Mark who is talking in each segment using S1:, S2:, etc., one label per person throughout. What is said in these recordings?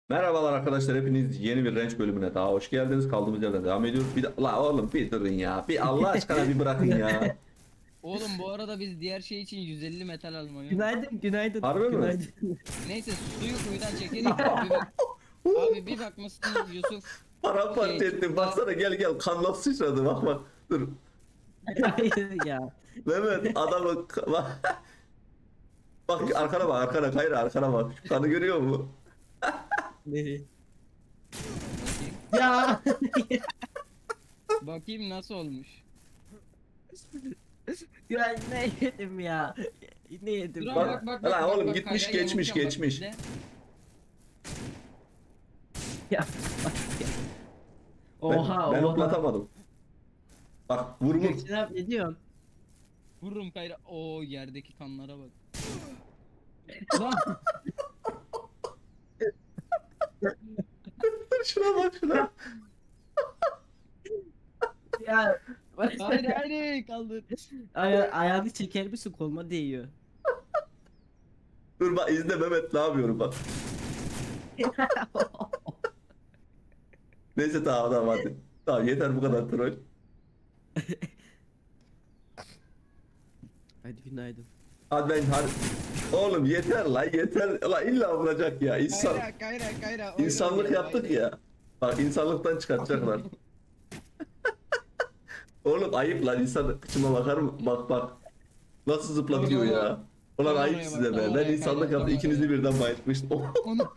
S1: Merhabalar arkadaşlar, hepiniz yeni bir Ranch bölümüne daha hoş geldiniz. Kaldığımız yerden devam ediyoruz. Bir de, la oğlum bir durun ya. Bir Allah aşkına bir bırakın ya.
S2: Oğlum bu arada biz diğer şey için 150 metal almayı unuttuk.
S3: Günaydın, günaydın,
S1: Harbi mi?
S3: günaydın.
S2: Neyse suyu kuyudan çekelim de abi bir bakmışsınız Yusuf
S1: Paramparça ettim. Baksana, gel kan nasıl sıçradı, bak. Dur.
S3: Hayır ya.
S1: Mehmet adamı bak. Bak arkana bak, arkana kayra, arkana bak. Şu kanı görüyor musun?
S3: Ne?
S2: bakayım.
S3: Ya.
S2: Bakayım nasıl olmuş.
S3: Ya ne yedim ya? Ne yedim?
S2: Dur
S1: Bak,
S2: abi, bak
S1: lan oğlum,
S2: bak,
S1: gitmiş,
S2: kayaya
S1: geçmiş,
S2: yamultacağım bak
S1: geçmiş.
S2: izle.
S3: Ya. Oha,
S1: Ben
S3: oha.
S1: hoplatamadım. Bak vur.
S3: Gökçen abi ne diyorsun?
S2: Vururum kayra. Oo yerdeki kanlara bak. Lan
S1: Şuna bak, şuna.
S3: Ya.
S2: hayır hayır kaldır.
S3: Ayağını çeker misin? Koluma değiyor.
S1: Dur bak, izle Mehmet ne yapıyorum bak. Neyse, tamam hadi. Tamam, yeter bu kadar troll.
S3: Hadi günaydın.
S1: Hadi. Oğlum yeter lan, yeter. Lan illa vuracak ya.
S2: Kayra.
S1: İnsanlık yaptık ya. Bak, insanlıktan çıkartacaklar. Oğlum ayıp lan, insan kıçıma bakar mı? Bak. Nasıl zıplatıyor ya. Ulan
S2: Tam
S1: ayıp
S2: oraya bak,
S1: size
S2: tam
S1: be. Ben
S2: oraya
S1: insanlık
S2: kayra,
S1: yaptım.
S2: tam
S1: İkinizi
S2: oraya.
S1: birden bayıltmıştım.
S2: Onu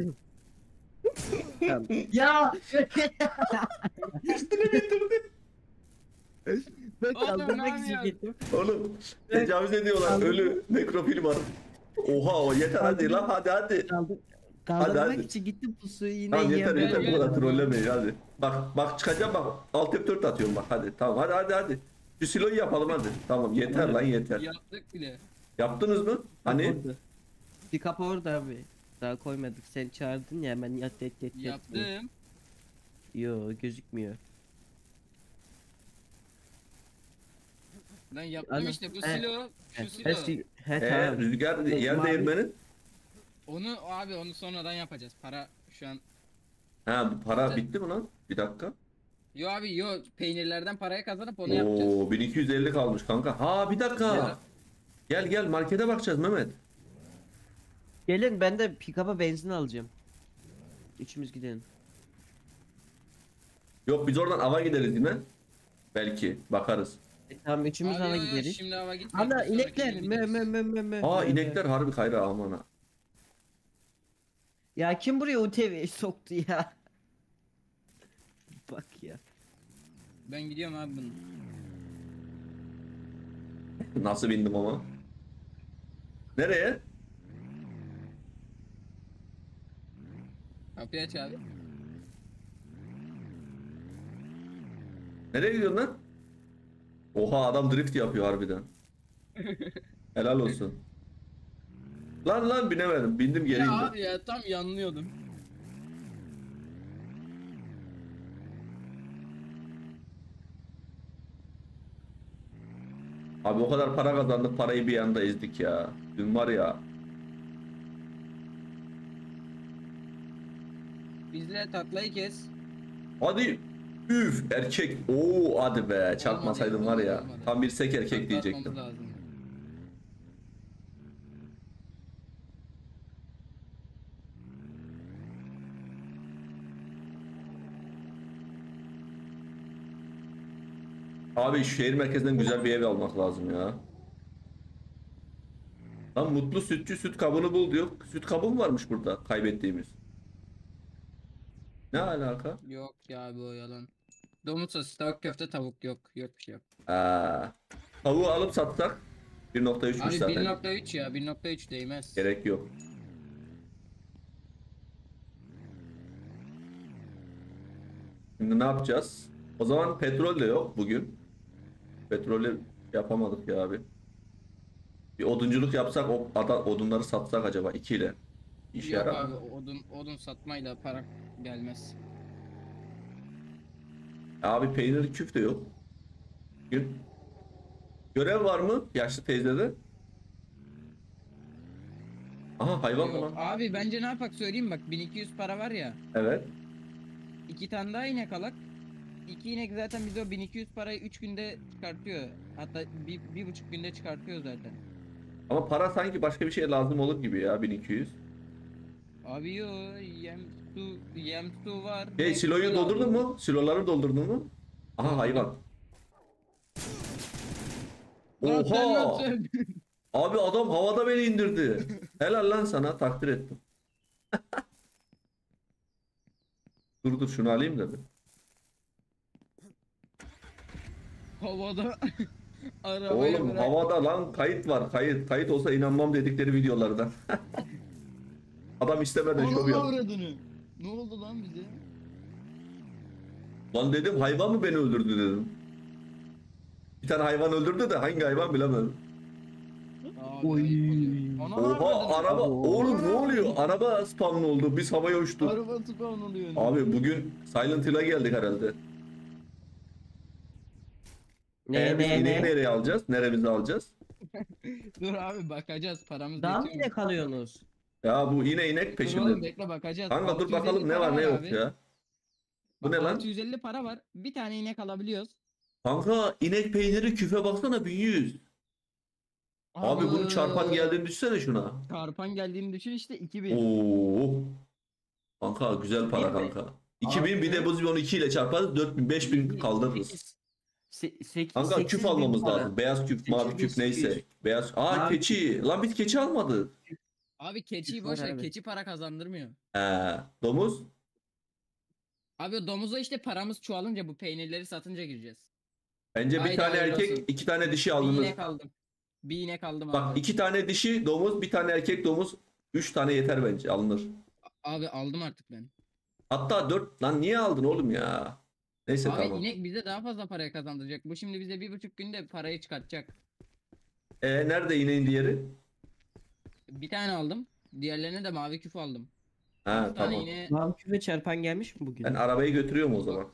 S3: Ya.
S1: Üstüne bindirdi.
S3: Ben
S2: Oğlum,
S3: kaldırmak
S2: ne
S3: için
S2: yapıyorsun?
S3: gittim.
S1: Oğlum tecavüz ediyorlar.
S3: Kaldır.
S1: Ölü nekrofil var. Oha, o yeter hadi lan, hadi.
S3: Kaldırmak
S1: hadi.
S3: için gittim pusuyu yine
S1: Tamam, yeter
S3: yiyemedim.
S1: yeter, bu kadar
S2: Gel.
S1: trollemeyin hadi. Bak çıkacağım bak. Alt F4 atıyorum bak, hadi. Tamam, hadi. Şu siloyu yapalım hadi. Tamam, yeter lan, yeter.
S2: yaptık bile.
S1: Yaptınız mı? Hani?
S3: Orada. Bir kapı orada abi. Daha koymadık. Sen çağırdın ya hemen yat.
S2: Yaptım.
S3: Yo gözükmüyor.
S2: Ben yaptım
S3: Ana-
S2: işte bu
S3: He.
S2: silo. Şu
S3: He,
S2: silo.
S3: tamam.
S1: Rüzgar yer
S3: Mavi.
S1: değirmenin.
S2: Onu sonradan yapacağız. Para şu an.
S1: Ha, bu para bitti mi lan? Bir dakika.
S2: Yo abi yo peynirlerden parayı kazanıp onu yapacağız.
S1: Oo, 1250 kalmış kanka. Ha, bir dakika.
S2: Ya.
S1: Gel markete bakacağız Mehmet.
S3: Gelin ben de pick-up'a benzin alacağım. Üçümüz gidelim.
S1: Yok, biz oradan ava gideriz yine. Belki bakarız.
S3: Tamam üçümüz
S2: Abi
S3: hava
S2: yo,
S3: gideriz.
S2: şimdi hava gitmiyor.
S3: Ana
S2: Bir sonraki
S3: inekler.
S2: gün gideriz.
S3: Mö.
S1: Aa, inekler harbi kayra, aman ha.
S3: Ya kim buraya UTV soktu ya? Bak ya.
S2: Ben gidiyorum abi bunu.
S1: Nasıl bindim ama? Nereye?
S2: Kapıyı aç abi.
S1: Nereye gidiyorsun lan? Oha, adam drift yapıyor harbiden. Helal olsun. Lan binemedim. Bindim, geri
S2: Ya
S1: indim.
S2: abi ya tam yanlıyordum.
S1: Abi o kadar para kazandık, parayı bir anda ezdik ya. Dün var ya.
S2: Bizle taklayı kes.
S1: Hadi. Üf erkek. Oo hadi be. Çarpmasaydım var ya.
S2: Olmadı.
S1: Tam bir sek erkek
S2: Takla
S1: diyecektim.
S2: atmamız lazım.
S1: Abi şu şehir merkezinden güzel bir ev almak lazım ya. Lan mutlu sütçü süt kabını bul diyor. Süt kabı mı varmış burada kaybettiğimiz? Ne alaka?
S2: Yok ya abi o yalan. Domuz sosu, tavuk köfte, tavuk yok. Yok bir şey yok.
S1: Aa, tavuğu alıp satsak 1.3'müş
S2: Abi
S1: zaten.
S2: 1.3 ya 1.3 değmez.
S1: Gerek yok. Şimdi ne yapacağız? O zaman petrol de yok bugün. Petrolü yapamadık ya abi. Bir odunculuk yapsak, odunları satsak acaba 2 ile. İşe
S2: Yok
S1: yarar
S2: abi
S1: mı?
S2: odun satmayla para gelmez.
S1: Abi peynir küf de yok. Gün. Görev var mı yaşlı teyzede? Aha hayvan mı
S2: Yok,
S1: lan?
S2: abi bence ne yapak söyleyeyim bak 1200 para var ya.
S1: Evet.
S2: 2 tane daha inek alak. 2 inek zaten bize o 1200 parayı 3 günde çıkartıyor. Hatta 1,5 günde çıkartıyor zaten.
S1: Ama para sanki başka bir şeye lazım olur gibi ya 1200.
S2: Abi yo yem su var.
S1: Siloyu
S2: lazım.
S1: doldurdun mu? Siloları doldurdun mu? Aha
S2: Doldurdum.
S1: hayvan.
S2: Lan sen
S1: Oha!
S2: nasıl?
S1: Abi adam havada beni indirdi. Helal lan sana, takdir ettim. Dur şunu alayım da bir.
S2: Havada arabayı
S1: Oğlum
S2: bırak.
S1: havada lan, kayıt var, kayıt. Kayıt olsa inanmam dedikleri videolardan. Adam istemeden şov
S2: Onun
S1: yaptı.
S2: avradını. Ne oldu lan bize?
S1: Lan dedim, hayvan mı beni öldürdü dedim. Bir tane hayvan öldürdü de hangi hayvan bilemedim.
S2: Abi,
S3: Oy.
S2: ayıp oluyor. Ana
S1: Oha
S2: avradını.
S1: araba,
S3: Oo.
S1: oğlum ne oluyor? Araba spawn oldu, biz havaya uçtuk.
S2: Araba spawn oluyor.
S1: Abi bugün Silent Hill'a geldik herhalde. Biz ineği nereye alacağız? Neremize alacağız?
S2: Dur abi bakacağız paramız
S3: Daha mı
S2: yetiyor
S3: ne
S2: mu?
S3: kalıyorsunuz?
S1: Ya bu inek
S2: Dur oğlum
S1: peşimde.
S2: bekle bakacağız.
S1: Kanka dur
S2: 650
S1: bakalım ne
S2: para
S1: var ne yok
S2: abi.
S1: ya. Bu
S2: Bak,
S1: ne lan?
S2: 650 para var. Bir tane inek alabiliyoruz.
S1: Kanka inek peyniri küfe baksana 1100. Abi bunun çarpan geldiğini düşsene şuna.
S2: Çarpan geldiğini düşün işte 2000.
S1: Oo. Kanka güzel para
S3: 2000 mi?
S1: kanka. 2000 bir de biz onu 2 ile çarparız 4000 5000 kaldırırız. Kanka küp almamız lazım. Beyaz küp, mavi küp neyse. Beyaz.
S3: Mavi
S1: Keçi. Lan biz keçi almadık.
S2: Abi keçiyi
S3: Küp var
S2: boş ver.
S3: abi.
S2: Keçi para kazandırmıyor.
S1: Domuz.
S2: Abi domuza işte paramız çoğalınca bu peynirleri satınca gireceğiz.
S1: Bence bir
S2: Haydi
S1: tane
S2: hayırlı
S1: erkek,
S2: olsun.
S1: 2 tane dişi
S2: Bir
S1: alınır.
S2: inek aldım. Bir inek aldım
S1: Bak
S2: abi.
S1: 2 tane dişi domuz, bir tane erkek domuz, 3 tane yeter bence, alınır.
S2: Abi aldım artık ben.
S1: Hatta 4 lan, niye aldın oğlum ya? Neyse
S2: Abi
S1: tamam.
S2: inek bize daha fazla paraya kazandıracak. Bu şimdi bize 1,5 günde parayı çıkartacak.
S1: Nerede ineğin diğeri?
S2: Bir tane aldım. Diğerlerine de mavi küf aldım.
S1: Ha
S2: Bir tane
S1: tamam.
S2: yine
S3: Mavi küve çarpan gelmiş mi bugün?
S1: Ben arabayı götürüyorum o zaman.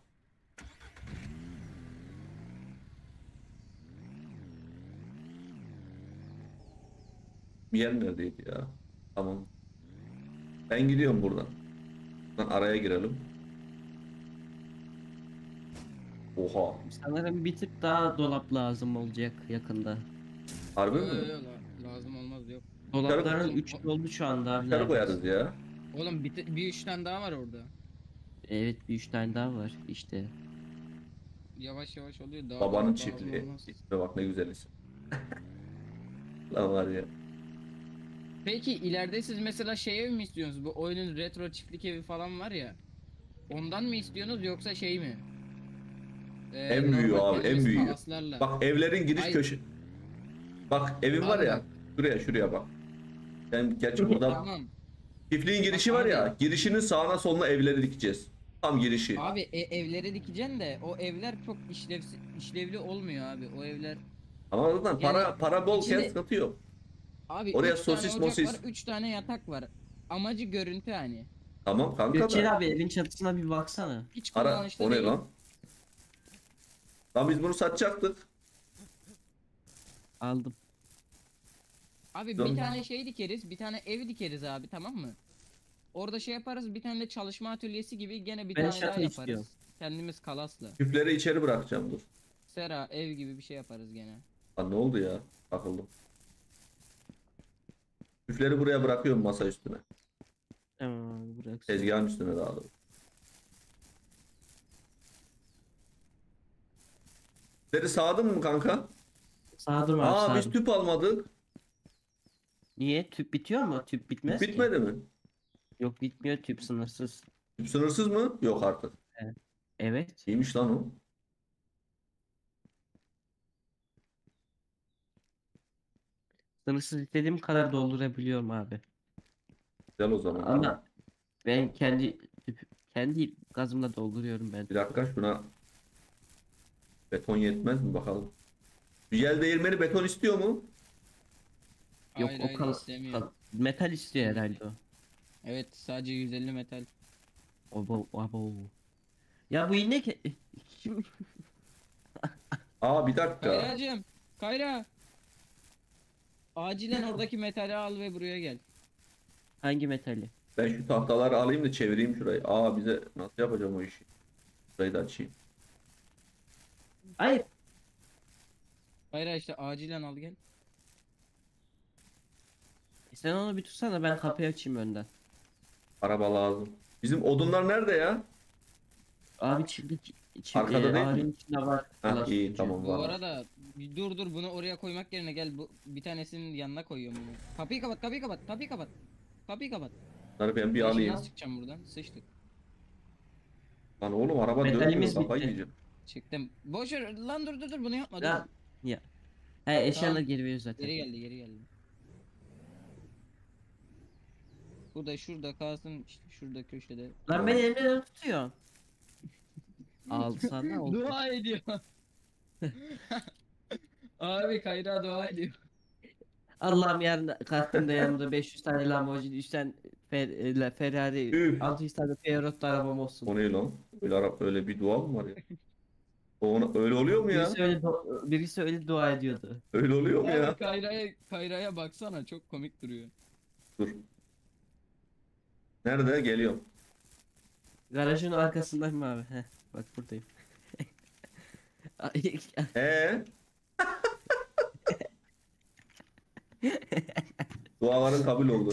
S1: Bir yer neredeydi ya? Tamam. Ben gidiyorum buradan. Buradan araya girelim. Oha.
S3: Sanırım bir tık daha dolap lazım olacak yakında.
S1: Harbi mi?
S2: lazım olmaz yok.
S3: Dolapların 3 doldu şu anda.
S1: Dışarı koyarız ya.
S2: Oğlum bir 3 tane daha var orada.
S3: Evet bir 3 tane daha var işte.
S2: Yavaş yavaş oluyor. Daha
S1: Babanın
S2: lazım
S1: çiftliği.
S2: olmaz.
S1: İsme bak ne güzel isim. Lan var ya.
S2: Peki ileride siz mesela şey ev mi istiyorsunuz? Bu oyunun retro çiftlik evi falan var ya. Ondan mı istiyorsunuz yoksa şey mi?
S1: En büyüğü
S2: normal
S1: abi, en
S2: kendimiz
S1: büyüğü.
S2: kalaslarla.
S1: Bak evlerin giriş
S2: Hayır.
S1: köşe. Bak evin var
S2: Abi
S1: ya.
S2: bak.
S1: Şuraya bak. Ben gerçi burada
S2: Tamam.
S1: çiftliğin girişi
S2: Bak
S1: var ya.
S2: abi.
S1: Girişinin sağına soluna evleri dikeceğiz. Tam girişi.
S2: Abi evleri dikeceksin de o evler çok işlevli olmuyor abi. O evler
S1: Ama zaten
S2: Yani
S1: para bolken
S2: içinde-
S1: sıkıntı yok.
S2: abi
S1: Oraya
S2: 3 tane
S1: sosis
S2: ocak
S1: mosis.
S2: var, 3 tane yatak var. Amacı görüntü hani.
S1: Tamam kanka
S3: Gökçen
S1: da.
S3: abi evin çatısına bir baksana.
S2: Hiç
S1: Ara
S2: kullanışlı
S1: o ne
S2: değil.
S1: lan? Lan biz bunu satacaktık.
S3: Aldım.
S2: Abi
S1: Tamam.
S2: bir tane şey dikeriz, bir tane ev dikeriz abi tamam mı? Orada şey yaparız, bir tane de çalışma atölyesi gibi gene bir
S3: Ben
S2: tane
S3: şaka
S2: daha yaparız.
S3: istiyorum.
S2: Kendimiz kalasla.
S1: Küpleri içeri bırakacağım dur.
S2: Sera ev gibi bir şey yaparız gene.
S1: Lan ne oldu ya? Takıldım. Küpleri buraya bırakıyorum masa üstüne.
S3: Tamam abi bırak.
S1: Tezgahın üstüne daha doğrusu. Küpleri sağdın mı kanka?
S3: Sağdım abi
S1: Biz
S3: sağdım.
S1: tüp almadık.
S3: Niye? Tüp bitiyor mu? Tüp bitmez ki.
S1: Bitmedi mi?
S3: Yok bitmiyor tüp sınırsız.
S1: Tüp sınırsız mı? Yok artık.
S3: Evet.
S1: İyiymiş lan o.
S3: Sınırsız istediğim kadar doldurabiliyorum abi.
S1: Güzel o zaman.
S3: Ama ben kendi gazımla dolduruyorum ben.
S1: Bir dakika şuna beton yetmez mi bakalım. Yel değirmeni beton istiyor mu?
S3: Yok
S2: Hayır,
S3: o
S2: hayır, istemiyor.
S3: metal istiyor herhalde o.
S2: Evet sadece 150 metal.
S3: Abo, abo. Ya bu inek kim?
S1: Bir dakika.
S2: Kayracığım, Kayra. Acilen oradaki metali al ve buraya gel.
S3: Hangi metali?
S1: Ben şu tahtaları alayım da çevireyim şurayı. Aa bize nasıl yapacağım o işi? Şurayı da açayım.
S3: Hayır.
S2: Hayır işte acilen al gel.
S3: Sen onu bir tutsana, ben kapıyı açayım önden.
S1: Araba lazım. Bizim odunlar nerede ya?
S3: Abi çiftlik
S1: Arkada değil mi?
S3: ağacın içinde var.
S1: Ha
S3: Ulaştırıcı.
S1: iyi tamam
S2: Bu
S1: var.
S2: arada bir dur bunu oraya koymak yerine gel bu bir tanesinin yanına koyuyorum bunu. Kapıyı kapat, kapıyı kapat, kapıyı kapat. Kapıyı kapat.
S1: Bunları ben bir
S2: Ben şimdi
S1: alayım.
S2: nasıl çıkacağım buradan? Sıçtık.
S1: Lan oğlum araba dönmüyor,
S3: Metalimiz
S1: kafayı
S3: bitti.
S1: yiyeceğim.
S2: Çıktım. Boş ver lan dur bunu yapma dur.
S3: Ya. Ya. He eşyaları geri veriyor zaten.
S2: Geri geldi. Burada şurada kalsın işte şurada köşede.
S3: Lan beni elimden tutuyor. Alsana oldu.
S2: Dua ediyor. Abi Kayra dua ediyor.
S3: Allah'ım yarın kalktığımda yanımda 500 tane Lamborghini, 3 tane Ferrari,
S1: Üf.
S3: 600 tane Fiorotto arabam olsun.
S1: O ne lan? Öyle, öyle bir dua mı var ya? Öyle oluyor mu ya?
S3: Birisi öyle dua ediyordu.
S1: Öyle oluyor mu
S2: Abi
S1: ya?
S2: Kayra'ya baksana çok komik duruyor.
S1: Dur. Nerede? Geliyorum.
S3: Garajın arkasındayım abi. Heh, bak buradayım.
S1: Ee? Duaların kabul oldu.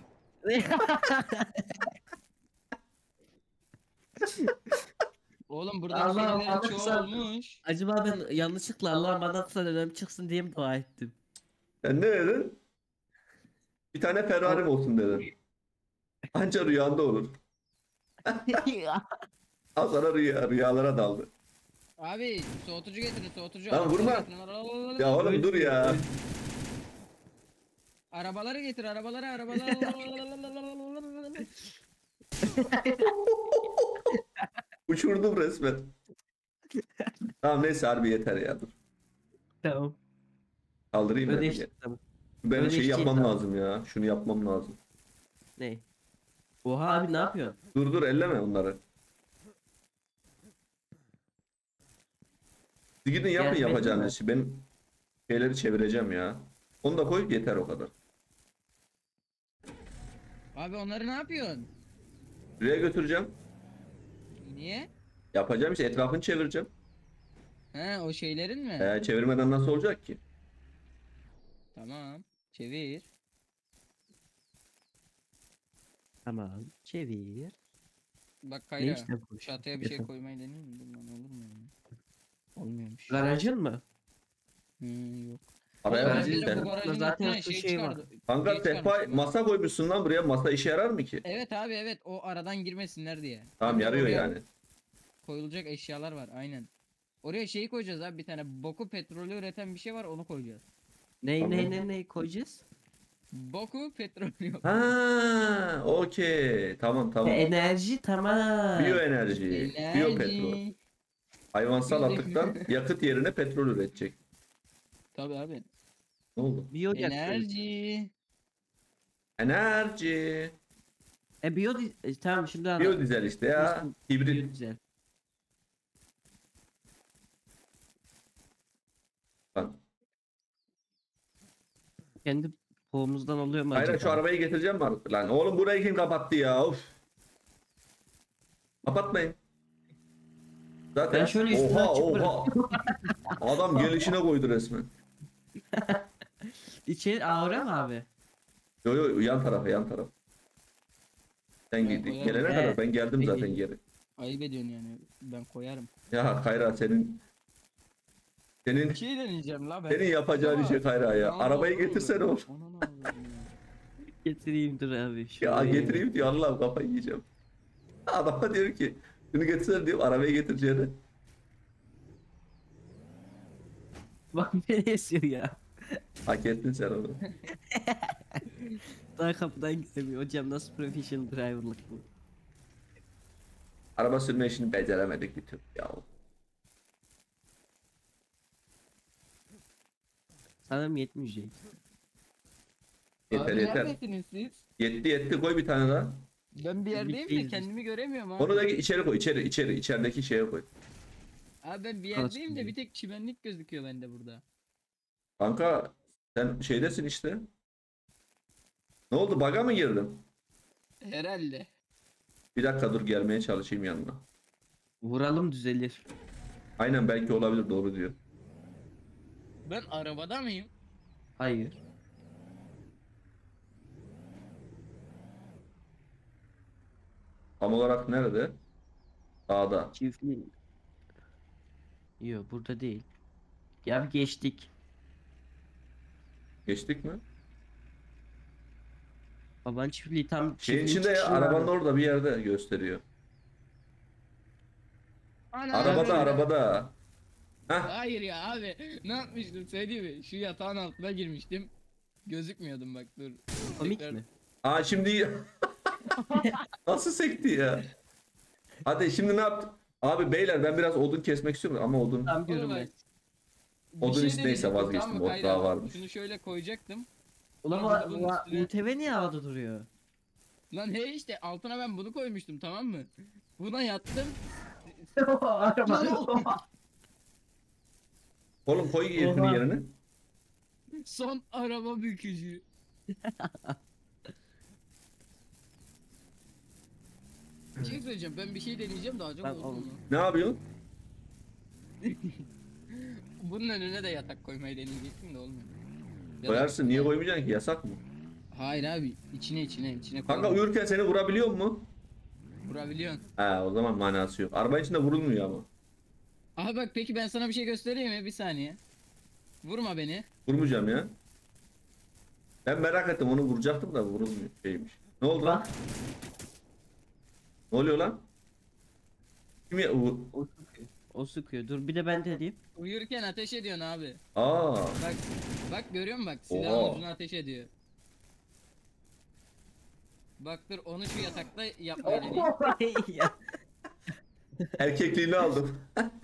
S2: Oğlum burada
S3: Allah'ım
S2: şeylerin çoğu
S3: anlatsan.
S2: olmuş.
S3: Acaba ben yanlışlıkla Allah'ım bana kısa dönem çıksın diye mi dua ettim?
S1: Sen ne dedin? Bir tane Ferrari'm olsun dedin. Anca rüyanda olur. Al sana rüya. Rüyalara daldı.
S2: Abi soğutucu getirin soğutucu.
S1: Lan
S2: arabaları
S1: vurma.
S2: getirin.
S1: Ya oğlum dur ya.
S2: Arabaları getir arabaları.
S1: Uçurdum resmen. Tamam neyse harbi yeter ya dur.
S3: Tamam.
S1: Kaldırayım ben.
S3: Ödeştik tamam.
S1: Ben şey
S3: Ödeştik
S1: yapmam
S3: tamam.
S1: lazım ya. Şunu yapmam lazım.
S3: Ne? Oha abi ne yapıyorsun?
S1: Dur elleme onları. Siz gidin yapın
S3: Gelmedi
S1: yapacağınız
S3: mi?
S1: işi. Ben şeyleri çevireceğim ya. Onu da koy yeter o kadar.
S2: Abi onları ne yapıyorsun?
S1: Buraya götüreceğim.
S2: Niye?
S1: Yapacağım işte etrafını çevireceğim.
S2: He o şeylerin mi?
S1: Çevirmeden nasıl olacak ki?
S2: Tamam. Çevir.
S3: Tamam. Çevir.
S2: Bak
S3: Ne
S2: Kayra.
S3: işte bu?
S2: Çatıya bir şey
S3: Yeter.
S2: koymayı deneyeyim mi? Dur lan olur mu ya? Olmuyormuş.
S3: Garajın mı?
S2: Yok.
S1: Araya
S2: Oğlum,
S1: bak
S2: bir de
S1: sen.
S2: bu garajın
S3: Zaten
S2: altına
S3: şu şey var.
S1: Kanka
S2: şey
S1: sehpa
S2: çıkarmışsın lan.
S1: masa koymuşsun lan buraya. Masa işe yarar mı ki?
S2: Evet abi evet o aradan girmesinler diye.
S1: Tamam
S2: Hatta
S1: yarıyor
S2: oraya
S1: yani.
S2: Koyulacak eşyalar var aynen. Oraya şeyi koyacağız abi bir tane boku petrolü üreten bir şey var onu koyacağız.
S3: Ne koyacağız?
S2: Boku petrolü yok.
S1: Ha, okey. Tamam.
S3: Enerji tamam.
S1: Biyoenerji, biyopetrol.
S2: Enerji.
S1: Hayvansal atıktan yakıt yerine petrol üretecek.
S2: Tabii abi.
S1: Ne oldu?
S3: Biyoyak.
S2: Enerji.
S1: Enerji.
S3: Tamam şimdi anladım.
S1: Biyodizel işte ya. Hibrit.
S3: Biyodizel.
S1: Lan.
S3: Kendi kolumuzdan oluyor mu
S1: Hayır
S3: acaba?
S1: şu arabayı getireceğim mi? Lan oğlum burayı kim kapattı ya? Of. Kapatmayın. Zaten
S3: Ben şöyle üstüne
S1: oha
S3: açıp
S1: oha. Adam gelişine koydu resmen.
S3: İçeri aura mı abi?
S1: Yo yan tarafa yan taraf. Sen
S2: Ben
S1: git
S2: koyarım.
S1: gelene
S3: He.
S1: kadar ben geldim
S3: Peki.
S1: zaten geri.
S2: Ayıp ediyorsun yani. Ben koyarım.
S1: Ya Kayra senin
S2: Bir şey deneyeceğim la ben.
S1: senin yapacağın
S2: Ama-
S1: işe Kayra ya.
S2: Lan
S1: Arabayı
S2: oğlum,
S1: getirsene oğlum.
S2: ona ne yapayım ya?
S3: Getireyim dur abi.
S1: Ya
S3: şuraya.
S1: getireyim diyor Allah'ım kafayı yiyeceğim. Adama diyor ki şunu getirsene diyor arabayı getireceğine.
S3: Bak beni esiyor ya.
S1: Hak ettin sen onu.
S3: Daha kapıdan gidemiyor. Hocam nasıl professional driverlık bu?
S1: Araba sürme işini beceremedik bir türlü ya.
S3: Sanırım yetmeyecek.
S1: Yeter
S2: Abi
S1: yeter.
S2: neredesiniz siz?
S1: Yetti koy bir tane daha.
S2: Ben bir yerdeyim de
S3: Bittiyiz.
S2: kendimi göremiyorum abi.
S1: Onu da içeri koy içerideki şeye koy.
S2: Abi ben bir
S3: Orası
S2: yerdeyim de
S3: değil.
S2: bir tek çimenlik gözüküyor bende burada.
S1: Kanka sen şeydesin işte. Ne oldu baga mı girdin?
S2: Herhalde.
S1: Bir dakika dur gelmeye çalışayım yanına.
S3: Vuralım düzelir.
S1: Aynen belki olabilir doğru diyor.
S2: Ben arabada mıyım?
S3: Hayır.
S1: Tam olarak nerede? Dağda.
S3: Çiftliğin. Yok burada değil. Ya bir geçtik.
S1: Geçtik mi?
S3: Baban çiftliği tam
S1: Şeyin
S3: çiftliğin
S1: içinde ya
S3: çıkışında
S1: arabanın
S3: abi.
S1: orada bir yerde gösteriyor.
S2: Ana,
S1: Arabada
S2: abi.
S1: arabada. Heh.
S2: Hayır ya abi. Ne yapmıştım söyleyeyim mi? Şu yatağın altına girmiştim. Gözükmüyordum bak dur.
S3: Komik
S2: Tekrar-
S3: mi?
S1: Aa şimdi nasıl sekti ya? Hadi şimdi ne yaptık? Abi beyler ben biraz odun kesmek istiyorum ama odun.
S3: Tam
S2: Oğlum
S3: görünmez.
S2: bak, bir
S1: Odun
S2: şey
S1: neyse
S2: deneyecektim,
S1: vazgeçtim,
S2: tamam mı
S1: o
S2: Kayra?
S1: daha varmış.
S2: Şunu şöyle koyacaktım.
S3: Ulan
S2: Sonra bunun üstüne-
S3: UTV niye havada duruyor?
S2: Lan he işte altına ben bunu koymuştum tamam mı? Buna yattım.
S3: Araba.
S1: Oğlum koy yerini
S3: Oha.
S1: yerine.
S2: Son araba bükücü. Bir şey söyleyeceğim. Ben bir şey deneyeceğim de acaba
S3: Ben
S2: olur mu?
S3: oğlum.
S1: Ne yapıyorsun?
S2: Bunun önüne de yatak koymayı deneyecektim de olmuyor. Ya da-
S1: Koyarsın niye koymayacaksın ki yasak mı?
S2: Hayır abi içine
S1: Kanka
S2: koy.
S1: uyurken seni vurabiliyor mu?
S2: Vurabiliyorsun.
S1: He o zaman manası yok. Araba içinde vurulmuyor ama.
S2: Aha bak peki ben sana bir şey göstereyim mi? Bir saniye. Vurma beni.
S1: Vurmayacağım ya. Ben merak ettim onu vuracaktım da vurulmuyor şeymiş. Ne oldu lan?
S3: Bak.
S1: Ne oluyor lan? Kim ya?
S3: O sıkıyor. O sıkıyor. Dur bir de ben de diyeyim.
S2: Uyurken ateş ediyorsun abi.
S1: Aa.
S2: Bak bak görüyor musun bak silahın
S1: Oha.
S2: ucuna ateş ediyor. Bak dur onu şu yatakta yapmayı deneyeyim.
S3: Ya.
S1: Erkekliğini aldım.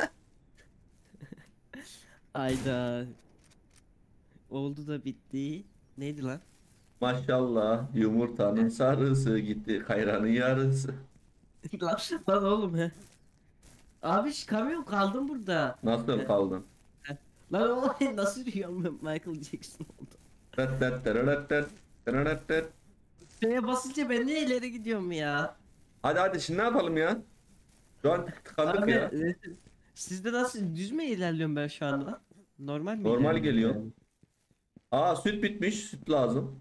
S3: Ayda. Oldu da bitti. Neydi lan?
S1: Maşallah yumurtanın sarısı gitti kayranın yarısı.
S3: lan oğlum he. Abi kamyon kaldım burada.
S1: Nasıl kaldın?
S3: Lan oğlum nasıl yürüyorum ben Michael Jackson oldu.
S1: Tet tet tereret tet, tereret tet.
S3: Şeye basınca ben niye ileri gidiyorum ya?
S1: Hadi şimdi ne yapalım ya? Şu an tıkandık
S3: Abi
S1: ya.
S3: sizde nasıl düz mü ilerliyorum ben şu anda? Normal mi
S1: Normal
S3: ilerliyorum
S1: geliyor.
S3: yani?
S1: Aa süt bitmiş, süt lazım.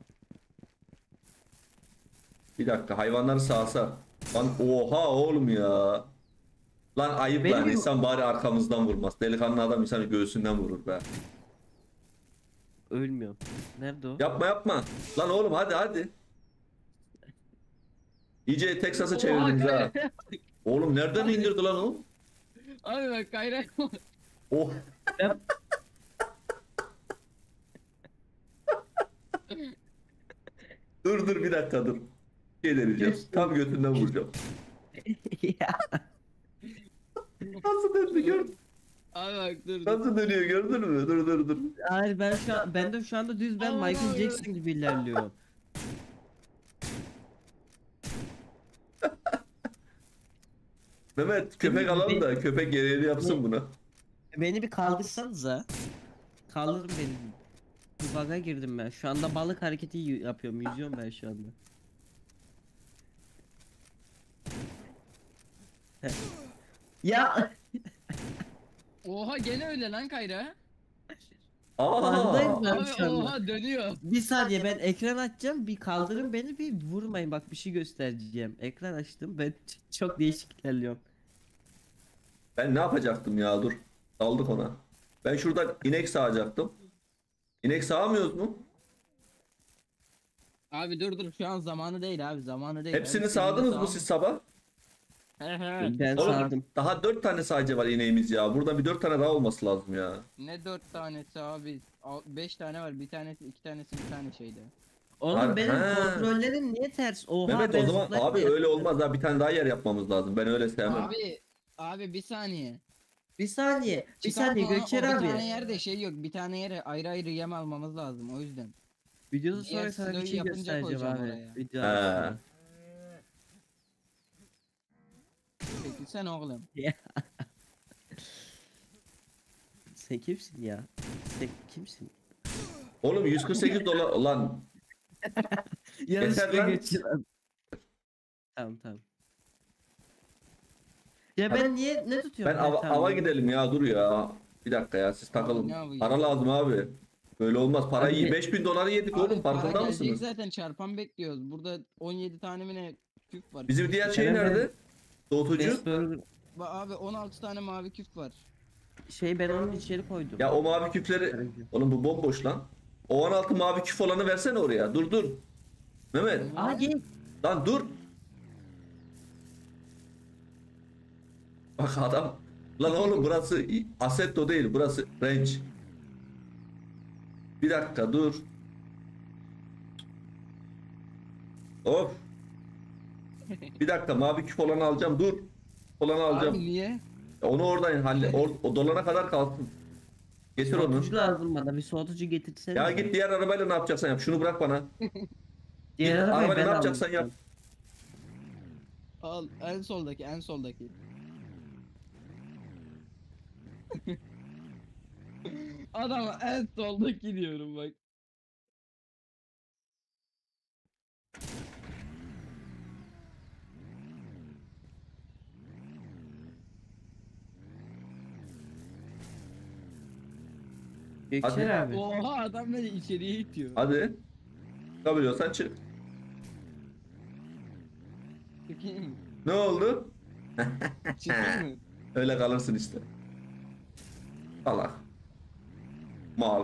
S1: Bir dakika hayvanları sağsak. Lan oha oğlum ya. Lan ayıp
S3: Benim
S1: lan
S3: gibi-
S1: insan bari arkamızdan vurmaz. Delikanlı adam insanı göğsünden vurur be.
S3: Ölmüyorum. Nerede o?
S1: Yapma. Lan oğlum hadi. İyice Texas'ı çevirdiniz ha. Oğlum nereden indirdi lan o?
S2: Abi bak Kayra.
S1: Oh.
S3: Ben-
S1: Dur bir dakika dur. Bir şey deneyeceğim. Tam götünden vuracağım.
S3: ya.
S1: Nasıl döndü gördün?
S2: Abi bak dur dur.
S1: Nasıl dönüyor gördün mü? Dur.
S3: Hayır ben de şu anda düz ben Michael Jackson gibi ilerliyorum.
S1: Mehmet köpek alalım da köpek gereğini yapsın
S3: Ne?
S1: buna.
S3: Beni bir kaldırsanıza. Kaldırın beni. Bir baga girdim ben. Şu anda balık hareketi yapıyorum. Yüzüyorum ben şu anda. ya
S2: Oha gene öyle lan Kayra.
S3: Farkındayım
S1: Aa.
S3: ben
S2: Abi
S3: şu anda.
S2: oha dönüyor.
S3: Bir saniye ben ekran açacağım. Bir kaldırın beni bir vurmayın. Bak bir şey göstereceğim. Ekran açtım. Ben çok değişik ilerliyorum.
S1: Ben ne yapacaktım ya dur. Daldık ona. Ben şuradan inek sağacaktım. İnek sağamıyoruz mu?
S2: Abi dur şu an zamanı değil abi zamanı değil.
S1: Hepsini
S2: Abi,
S1: sağdınız
S2: senin
S1: mı
S2: de
S1: siz sabah?
S2: He he.
S3: Ben
S1: Oğlum
S3: sağdım.
S1: daha 4 tane sadece var ineğimiz ya. Burada bir 4 tane daha olması lazım ya.
S2: Ne 4 tanesi abi? 5 tane var. Bir tanesi, iki tanesi bir tane şeyde.
S3: Oğlum benim
S1: Ha.
S3: kontrollerim niye ters? Oha
S1: Mehmet
S3: ben
S1: o zaman
S3: zıplarken
S1: abi öyle
S3: yapıyorum.
S1: olmaz ha. Bir tane daha yer yapmamız lazım. Ben öyle sevmem.
S2: Abi bir saniye.
S3: Bir saniye. Bir
S2: Çıkartma
S3: saniye
S2: onu,
S3: Gökçer
S2: o bir
S3: abi.
S2: tane yerde şey yok. Bir tane yere ayrı ayrı yem almamız lazım o yüzden.
S3: Videodan
S2: Diğer
S3: sonra sana bir
S2: siloyu
S3: şey
S2: yapınca
S3: göstereceğim
S2: koyacağım
S3: abi.
S2: oraya.
S3: Videodan
S1: He.
S3: sonra.
S2: Peki sen oğlum.
S3: Sen kimsin ya? Sen kimsin?
S1: Oğlum 148 dolar lan.
S3: Yanlışlıkla
S1: lan.
S3: Gökçer abi. Tamam tamam. Ya
S1: Hadi.
S3: ben niye ne tutuyorum
S1: Ben ava,
S3: tamam.
S1: ava gidelim ya, dur ya. Bir dakika ya, siz takılın.
S2: ne avı
S1: Para
S2: ya?
S1: lazım abi. Böyle olmaz. Parayı
S3: Abi-
S1: 5000 doları yedik
S2: Abi
S1: oğlum,
S2: para
S1: farkında
S2: gelecek
S1: mısınız?
S2: zaten, çarpan bekliyoruz. Burada 17 tane mi ne küp var.
S1: Bizim
S2: Küp
S1: diğer
S2: istiyor.
S1: şey
S3: Ben-
S1: nerede? Soğutucu.
S3: Best Burger
S2: Abi 16 tane mavi küp var.
S3: ben onun içeri koydum.
S1: Ya o mavi küpleri, oğlum bu bomboş lan. O 16 mavi küp olanı versene oraya. Dur dur. Mehmet.
S3: Aa gel.
S1: Lan dur. Bak adam. Lan oğlum burası Assetto değil, burası Range. Bir dakika dur. Of. Bir dakika, mavi küp olanı alacağım, dur. Olanı alacağım.
S2: Abi niye?
S1: Ya onu oradan o dolana kadar kalsın. Getir onu.
S3: Soğutucu lazım bana. Bir soğutucu getirsene.
S1: Ya git diğer arabayla ne yapacaksan yap. Şunu bırak bana.
S3: Diğer
S1: Git,
S3: arabayı
S1: arabayla
S3: ben
S1: ne yapacaksan
S3: aldım.
S1: yap.
S2: Al en soldaki, en soldaki. Adama en soldaki diyorum bak.
S3: Gökçen
S1: Hadi.
S3: abi.
S2: Oha, adam beni içeriye itiyor.
S1: Hadi. Çıkabiliyorsan çık.
S2: Çıkayım mı?
S1: Ne oldu?
S2: Çıkayım mı?
S1: Öyle kalırsın işte. Salak. Mal.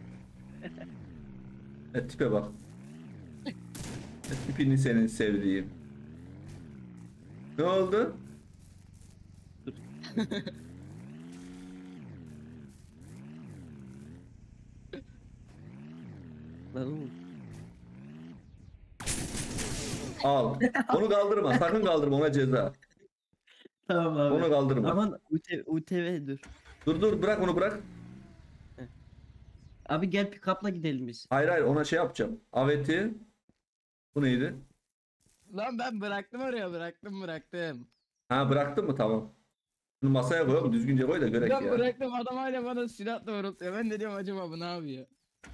S1: Tipe bak. Tipini senin sevdiğim. Ne oldu?
S3: Lan oğlum.
S1: Al. Onu kaldırma. Sakın kaldırma, ona ceza.
S3: Tamam abi.
S1: Onu kaldırma.
S3: Aman UTV dur.
S1: Dur dur, bırak onu, bırak.
S3: Abi gel pick-up'la gidelim biz.
S1: Hayır hayır, ona şey yapacağım. Aveti. Bu neydi?
S2: Lan ben bıraktım oraya, bıraktım.
S1: Ha, bıraktın mı, tamam. Bunu masaya koy oğlum, düzgünce koy da görek
S2: Ben
S1: ya.
S2: bıraktım, adam hala bana silah doğrultuyor. Ben de diyorum acaba bu ne yapıyor?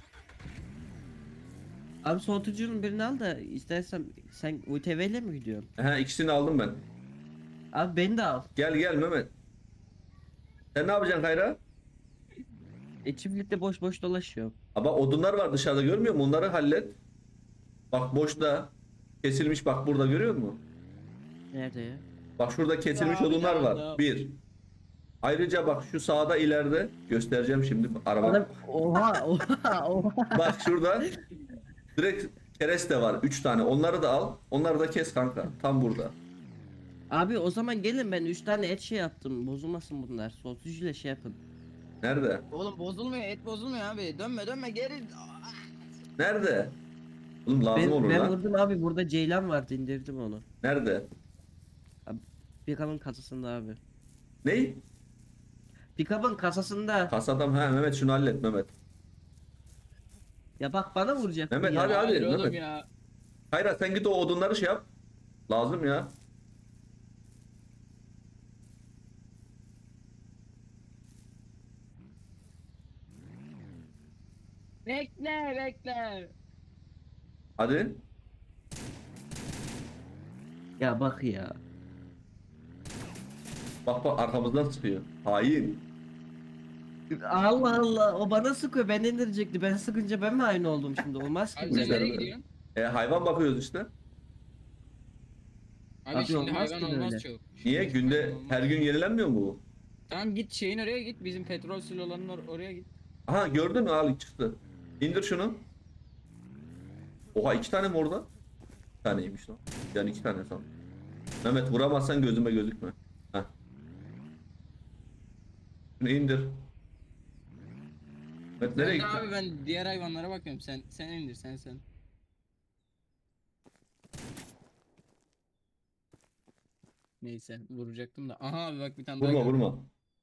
S3: Abi soğutucunun birini al da istersen sen UTV ile mi gidiyorsun?
S1: Ha, ikisini aldım ben.
S3: Abi beni de al.
S1: Gel gel Mehmet. Sen ne yapacaksın Kayra?
S3: Çiftlikte boş boş dolaşıyor.
S1: Ama odunlar var dışarıda, görmüyor musun? Onları hallet. Bak boşta. Kesilmiş, bak burada, görüyor musun?
S3: Nerede ya?
S1: Bak şurada kesilmiş
S2: Ya,
S1: odunlar
S2: bir
S1: var.
S2: daha.
S1: Bir. Ayrıca bak şu sağda ileride. Göstereceğim şimdi araba.
S3: Adam oha oha.
S1: Bak şurada. Direkt kereste var. 3 tane. Onları da al. Onları da kes kanka. Tam burada.
S3: Abi o zaman gelin, ben 3 tane et yaptım. Bozulmasın bunlar. Soğutucuyla yapın.
S1: Nerede?
S2: Oğlum bozulmuyor, et bozulmuyor abi. Dönme geri.
S1: Nerede? Oğlum lazım
S3: Ben,
S1: olur
S3: ben
S1: lan.
S3: vurdum abi, burada ceylan vardı, indirdim onu.
S1: Nerede?
S3: Pick-up'ın kasasında abi.
S1: Ney?
S3: Pick-up'ın kasasında.
S1: Kasadam, ha Mehmet, şunu hallet Mehmet.
S3: Ya bak bana vuracak
S1: Mehmet,
S3: ya.
S1: hadi.
S2: Hayır oğlum
S1: Mehmet.
S2: ya.
S1: Hayır, sen git o odunları şey yap. Lazım ya.
S2: Bekle.
S1: Hadi.
S3: Ya bak ya.
S1: Bak bak, arkamızdan sıkıyor. Hain.
S3: Allah Allah, o bana sıkıyor, ben indirecekti. Ben sıkınca ben mi aynı oldum şimdi? Olmaz ki
S2: Abi
S3: bu
S2: sen
S3: ya.
S1: Güzel
S2: nereye
S1: be.
S2: gidiyorsun?
S1: Hayvan bakıyoruz işte.
S2: Abi,
S3: Abi
S2: şimdi
S3: olmaz
S2: hayvan
S3: ki
S2: olmaz
S3: böyle.
S2: çok.
S1: Niye?
S2: Şimdi
S1: Günde
S2: hayvan olmaz.
S1: her gün yenilenmiyor mu bu?
S2: Tamam git şeyin oraya git. Bizim petrol silolarının oraya git.
S1: Aha, gördün mü? Al, çıktı. İndir şunu. Oha, 2 tane mi orada? Bir taneymiş lan. Yani 2 tane sanırım. Mehmet, vuramazsan gözüme gözükme. Heh. Şunu indir. Mehmet nereye
S2: Ben de
S1: gitti?
S2: abi ben diğer hayvanlara bakıyorum. Sen indir sen. Neyse vuracaktım da. Aha abi bak bir tane daha
S1: Vurma
S2: gördüm.
S1: vurma.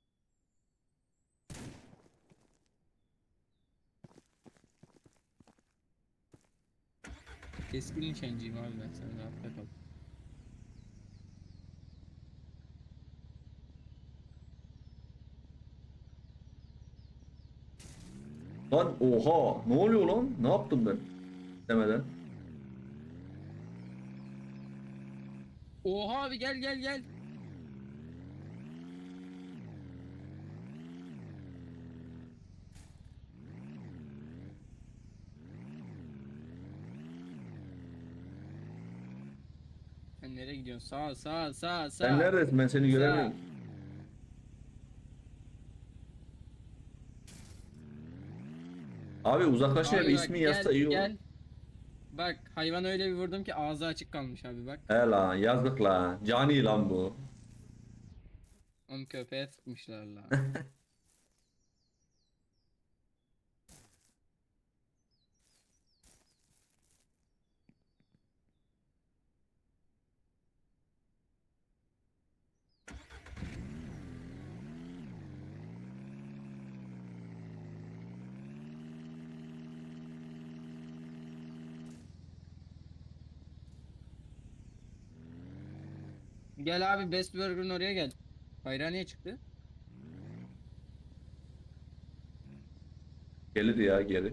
S2: Keskin nişancıyım abi ben, sen rahatta kal.
S1: Lan oha, ne oluyor lan? Ne yaptım ben? Demeden.
S2: Oha abi gel gel gel. Sen nereye gidiyorsun? Sağ sağ sağ
S1: Sen
S2: sağ.
S1: neredesin? Ben seni
S2: Sağ.
S1: göremiyorum. Abi uzaklaşınca bir
S2: Abi bak
S1: ismi
S2: gel
S1: yazsa iyi olur.
S2: gel. Bak hayvan öyle bir vurdum ki ağzı açık kalmış abi bak.
S1: He lan yazdık lan. Cani lan bu.
S2: Onu köpeğe sıkmışlar la. Gel abi Best Burger'ın oraya gel. Bayrağı niye çıktı?
S1: Gelir ya geri.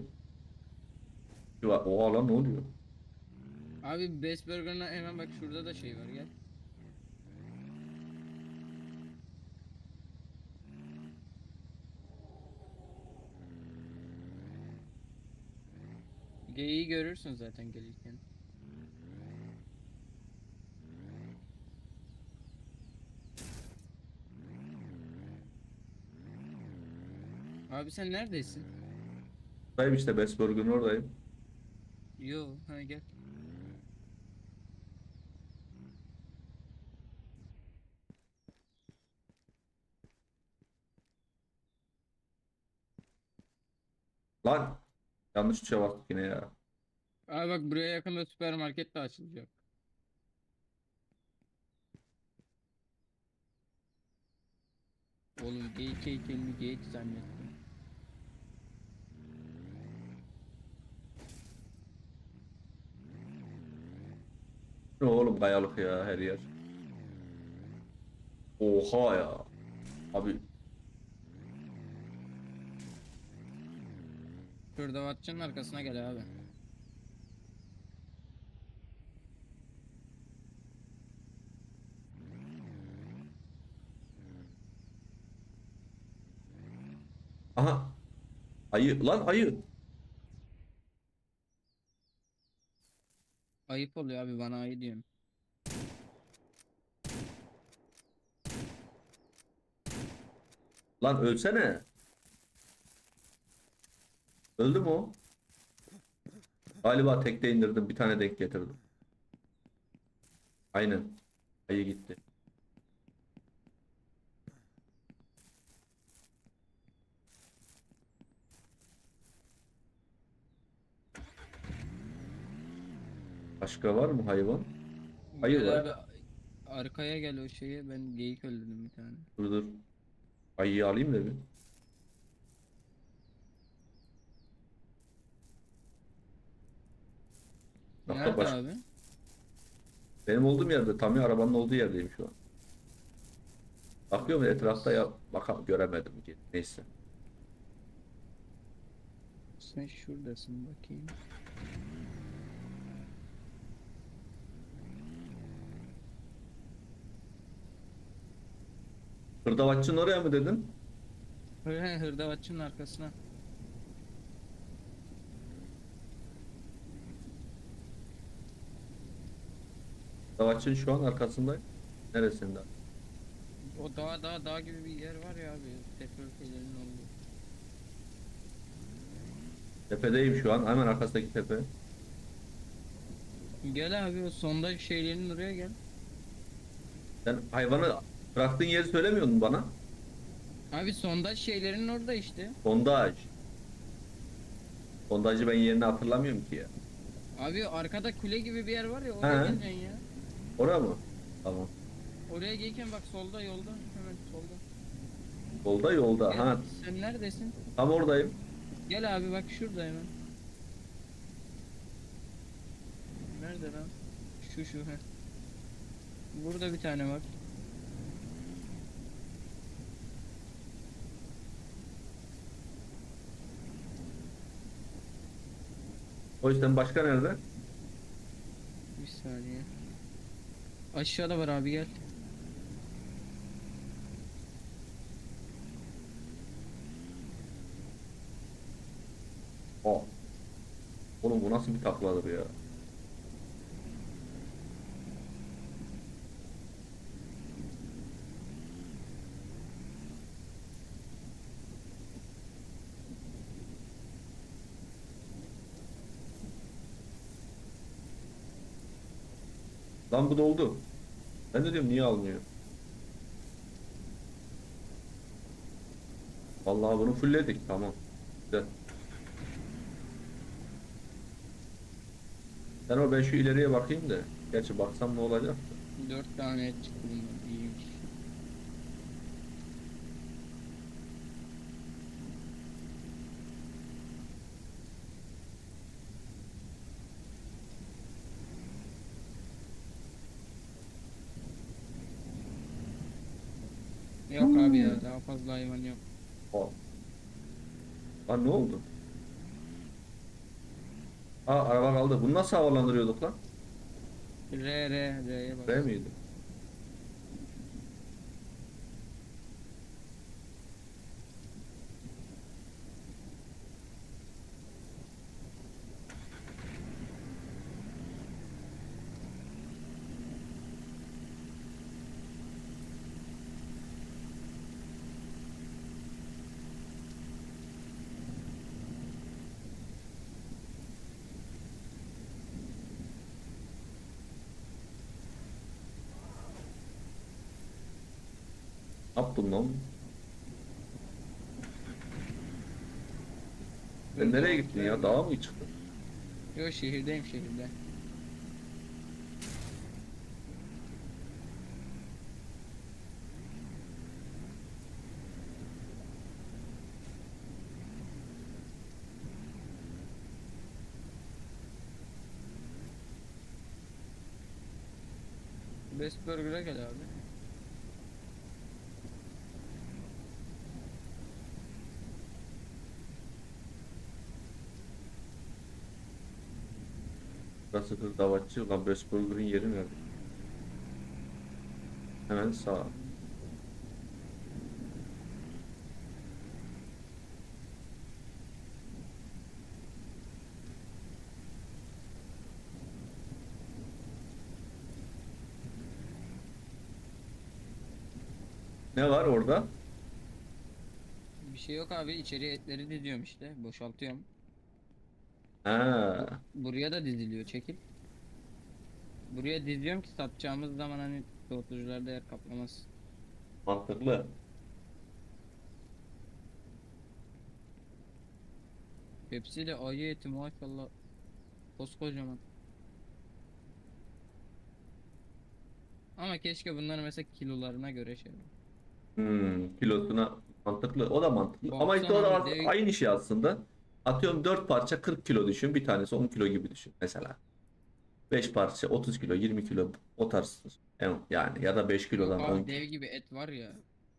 S1: Oha lan ne oluyor?
S2: Abi Best Burger'ın hemen bak şurada da şey var gel. Geyiği görürsün zaten gelirken. Abi sen neredesin?
S1: Buradayım işte Besburg'un oradayım.
S2: Yo ha gel.
S1: Lan yanlış tuşa bastık yine ya.
S2: Abi bak buraya yakında süpermarket de açılacak. Oğlum geyik heykelini geyik zannettim.
S1: Ne oğlum kayalık ya her yer. Oha ya. Abi
S2: Hırdavatçının arkasına gel abi.
S1: aha. Ayı lan ayı.
S2: Ayıp oluyor abi bana ayı diyorsun.
S1: Lan ölsene. Öldü mü o? Galiba tekte indirdim bir tane denk getirdim. Aynen. Ayı gitti. Başka var mı hayvan? Ayı
S2: Gel
S1: var.
S2: abi arkaya gel o şeye ben geyik öldürdüm bir tane.
S1: Dur dur. Ayıyı alayım da bir. Hatta
S2: Nerede
S1: baş...
S2: abi?
S1: Benim olduğum yerde tam ya arabanın olduğu yerdeyim şu an. Bakıyorum etrafta ya bakalım göremedim ki. Neyse.
S2: Sen şuradasın bakayım.
S1: Hırdavatçı'nın oraya mı dedin?
S2: Hırdavatçının arkasına.
S1: Hırdavatçı'nın şu an arkasındayım. Neresinde?
S2: O dağ gibi bir yer var ya abi. Petrol şeylerinin olduğu.
S1: Tepedeyim şu an. Hemen arkasındaki tepe.
S2: Gel abi o sondaj şeylerinin oraya gel.
S1: Sen hayvanı bıraktığın yeri söylemiyor musun bana?
S2: Abi sondaj şeylerinin orada işte.
S1: Sondaj. Sondajı ben yerini hatırlamıyorum ki ya.
S2: Abi arkada kule gibi bir yer var ya oraya
S1: He.
S2: geleceksin ya.
S1: Oraya mı? Tamam.
S2: Oraya gelirken bak solda yolda hemen solda.
S1: Yolda yolda.
S2: Gel,
S1: Ha
S2: sen neredesin?
S1: tam oradayım.
S2: Gel abi bak şurada hemen. Nerede lan? Şu he. Burada bir tane var.
S1: O yüzden başka nerede?
S2: Bir saniye. Aşağıda var abi, gel.
S1: Aa, oğlum bu nasıl bir takladır ya? Lan bu doldu. Ben de diyorum niye almıyor? Vallahi bunu fullledik, tamam. Güzel. Ben şu ileriye bakayım da. Gerçi baksam ne olacak?
S2: 4 tane et çıktı bundan. İyiymiş. Yok abi ya, daha fazla hayvan yok.
S1: Aa. Lan ne oldu? Aa, araba kaldı. Bunu nasıl havalandırıyorduk lan?
S2: R'ye bak.
S1: R miydi? Ne yaptın lan? Sen nereye gittin ya? Dağa mı çıktın?
S2: Yok, şehirdeyim, şehirde. Best Burger'a gel abi.
S1: Burası Hırdavatçı. Lan Bösburger'in yeri nerede? Hemen sağ. Ne var orada?
S2: Bir şey yok abi, içeriye etleri diziyorum işte. Boşaltıyorum.
S1: Ha,
S2: Buraya da diziliyor, çekil. Buraya diziyorum ki satacağımız zaman hani soğutucularda yer kaplamaz.
S1: mantıklı.
S2: Hepsi de ayı eti maşallah. Koskocaman. Ama keşke bunları mesela kilolarına göre şey yapayım.
S1: Kilosuna mantıklı. O da mantıklı. Ama işte o
S2: Baksana
S1: da
S2: abi, dev,
S1: aynı şey aslında. Atıyorum 4 parça 40 kilo düşün. Bir tanesi 10 kilo gibi düşün mesela. 5 parça 30 kilo 20 kilo o tarz. Yani ya da 5
S2: yok
S1: kilodan 10
S2: abi,
S1: kilo.
S2: dev gibi et var ya.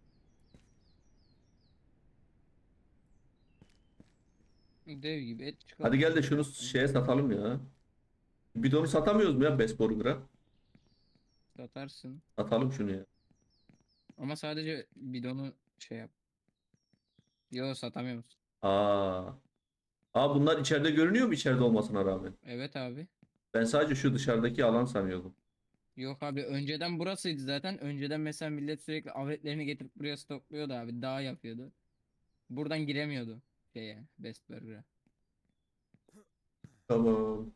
S2: Dev gibi et
S1: Hadi gel de
S2: çıkartıyorlar
S1: şunu
S2: zaten.
S1: şeye satalım ya. Bidonu satamıyoruz mu ya Best Burger'a?
S2: Satarsın.
S1: Satalım şunu ya.
S2: Ama sadece bidonu şey yap. Yo, satamıyor musun?
S1: Aa. Aa, bunlar içeride görünüyor mu içeride olmasına rağmen?
S2: Evet abi.
S1: Ben sadece şu dışarıdaki alan sanıyordum.
S2: Yok abi, önceden burasıydı zaten. Önceden mesela millet sürekli avetlerini getirip buraya stokluyordu abi. Dağ yapıyordu. Buradan giremiyordu şeye, Best Burger'a.
S1: Tamam.